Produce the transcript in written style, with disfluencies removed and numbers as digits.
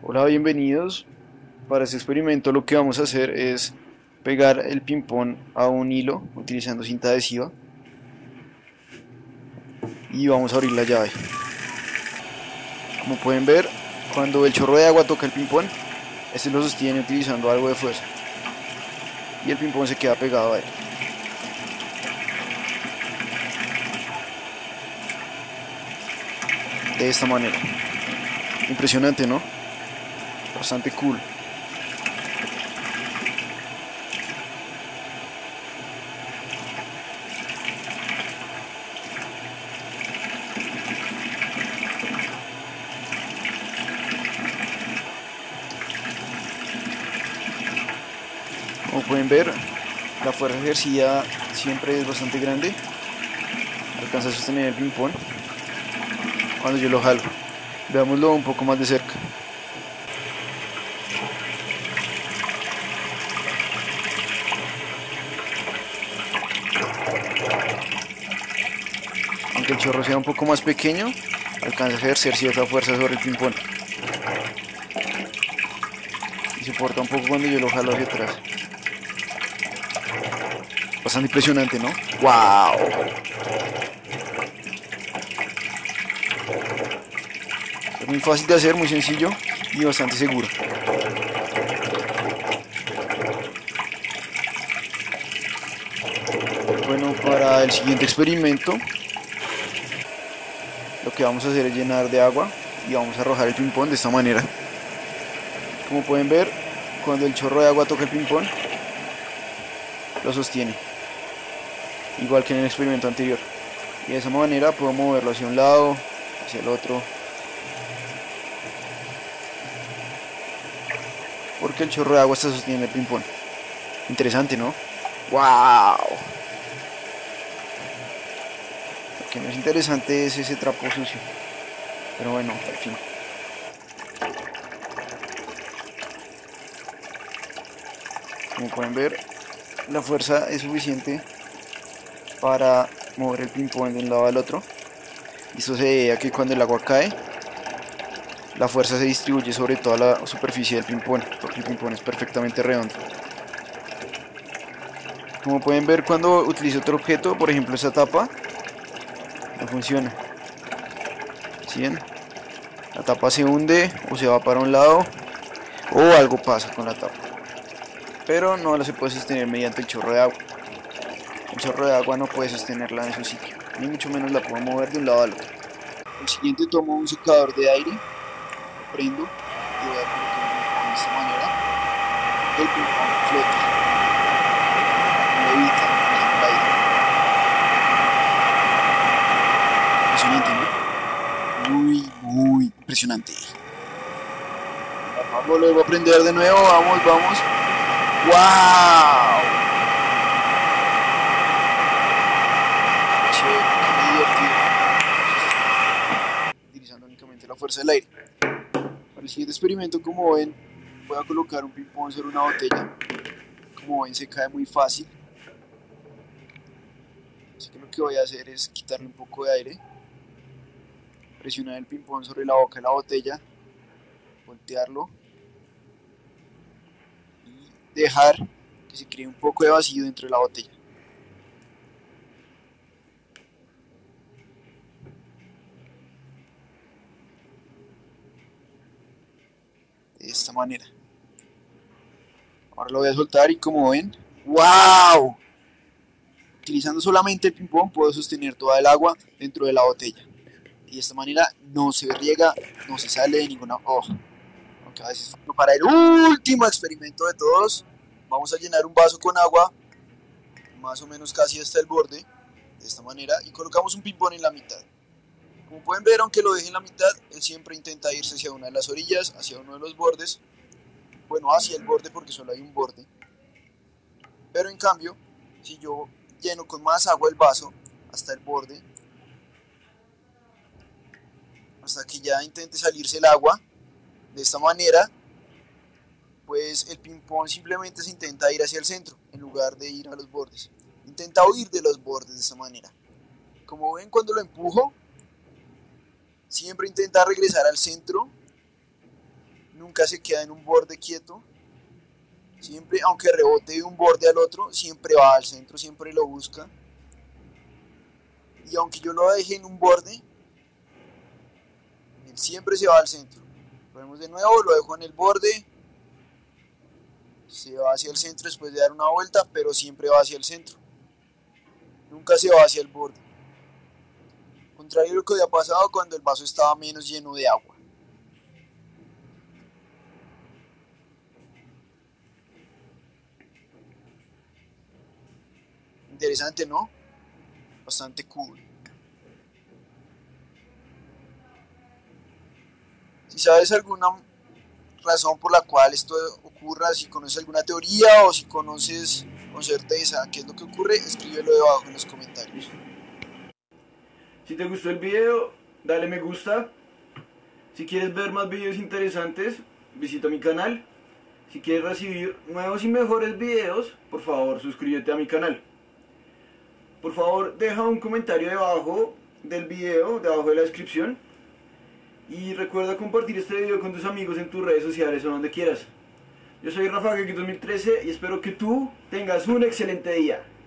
Hola, bienvenidos. Para este experimento lo que vamos a hacer es pegar el ping-pong a un hilo utilizando cinta adhesiva y vamos a abrir la llave. Como pueden ver, cuando el chorro de agua toca el ping-pong, este lo sostiene utilizando algo de fuerza y el ping-pong se queda pegado a él. De esta manera. Impresionante, ¿no? Bastante cool. Como pueden ver, la fuerza ejercida siempre es bastante grande. Alcanza a sostener el ping-pong cuando yo lo jalo. Veámoslo un poco más de cerca. Aunque el chorro sea un poco más pequeño, alcanza a ejercer cierta fuerza sobre el ping-pong. Y se porta un poco cuando yo lo jalo hacia atrás. Bastante impresionante, ¿no? ¡Wow! Es muy fácil de hacer, muy sencillo y bastante seguro. Bueno, para el siguiente experimento, lo que vamos a hacer es llenar de agua y vamos a arrojar el ping-pong de esta manera. Como pueden ver, cuando el chorro de agua toca el ping-pong, lo sostiene, igual que en el experimento anterior. Y de esa manera puedo moverlo hacia un lado, hacia el otro, porque el chorro de agua está sosteniendo el ping-pong. Interesante, ¿no? ¡Wow! Lo que no es interesante es ese trapo sucio. Pero bueno, al fin. Como pueden ver, la fuerza es suficiente para mover el ping-pong de un lado al otro. Y esto se debe a que cuando el agua cae, la fuerza se distribuye sobre toda la superficie del ping-pong, porque el ping-pong es perfectamente redondo. Como pueden ver, cuando utilizo otro objeto, por ejemplo esta tapa, no funciona. ¿Sí ven? La tapa se hunde o se va para un lado o algo pasa con la tapa. Pero no la se puede sostener mediante el chorro de agua. El chorro de agua no puede sostenerla en su sitio, ni mucho menos la puedo mover de un lado al otro. El siguiente tomo un secador de aire, lo prendo y voy a colocar de esta manera. El ping-pong flota, levita en el aire. Impresionante, ¿no? Muy impresionante. Vamos, luego a prender de nuevo, vamos. ¡Wow! Che, qué divertido. Utilizando únicamente la fuerza del aire. Para el siguiente experimento, como ven, voy a colocar un ping-pong sobre una botella. Como ven, se cae muy fácil. Así que lo que voy a hacer es quitarle un poco de aire, presionar el ping-pong sobre la boca de la botella, voltearlo y dejar que se cree un poco de vacío dentro de la botella. De esta manera. Ahora lo voy a soltar y como ven, ¡wow! Utilizando solamente el ping-pong puedo sostener toda el agua dentro de la botella. Y de esta manera no se riega, no se sale de ninguna... Oh, aunque a veces... Para el último experimento de todos, vamos a llenar un vaso con agua, más o menos casi hasta el borde, de esta manera, y colocamos un ping-pong en la mitad. Como pueden ver, aunque lo deje en la mitad, él siempre intenta irse hacia una de las orillas, hacia uno de los bordes, bueno, hacia el borde porque solo hay un borde. Pero en cambio, si yo lleno con más agua el vaso hasta el borde, hasta que ya intente salirse el agua, de esta manera, pues el ping-pong simplemente se intenta ir hacia el centro, en lugar de ir a los bordes. Intenta huir de los bordes de esta manera. Como ven, cuando lo empujo, siempre intenta regresar al centro, nunca se queda en un borde quieto. Siempre, aunque rebote de un borde al otro, siempre va al centro, siempre lo busca. Y aunque yo lo deje en un borde, él siempre se va al centro. Lo vemos de nuevo, lo dejo en el borde, se va hacia el centro después de dar una vuelta, pero siempre va hacia el centro. Nunca se va hacia el borde. Contrario a lo que había pasado cuando el vaso estaba menos lleno de agua. Interesante, ¿no? Bastante cool. Si sabes alguna razón por la cual esto ocurra, si conoces alguna teoría o si conoces con certeza qué es lo que ocurre, escríbelo debajo en los comentarios. Si te gustó el video, dale me gusta. Si quieres ver más videos interesantes, visita mi canal. Si quieres recibir nuevos y mejores videos, por favor suscríbete a mi canal. Por favor deja un comentario debajo del video, debajo de la descripción. Y recuerda compartir este video con tus amigos en tus redes sociales o donde quieras. Yo soy Rafa Geek 2013 y espero que tú tengas un excelente día.